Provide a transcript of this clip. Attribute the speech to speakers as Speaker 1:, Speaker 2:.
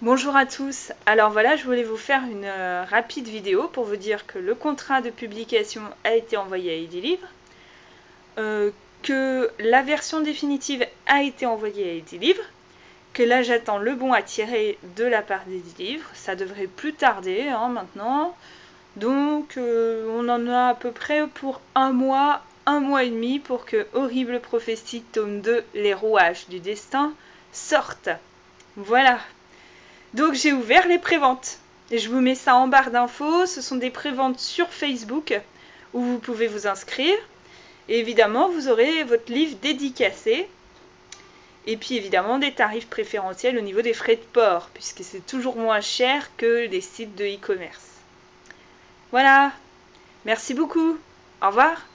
Speaker 1: Bonjour à tous, alors voilà, je voulais vous faire une rapide vidéo pour vous dire que le contrat de publication a été envoyé à Edilivre, que la version définitive a été envoyée à Edilivre, que là j'attends le bon à tirer de la part d'Edilivre, ça devrait plus tarder maintenant, donc on en a à peu près pour un mois et demi pour que Horrible Prophétie tome 2, les rouages du destin, sorte. Voilà. Donc j'ai ouvert les préventes. Et je vous mets ça en barre d'infos. Ce sont des préventes sur Facebook où vous pouvez vous inscrire. Et évidemment, vous aurez votre livre dédicacé. Et puis évidemment, des tarifs préférentiels au niveau des frais de port, puisque c'est toujours moins cher que les sites de e-commerce. Voilà. Merci beaucoup. Au revoir.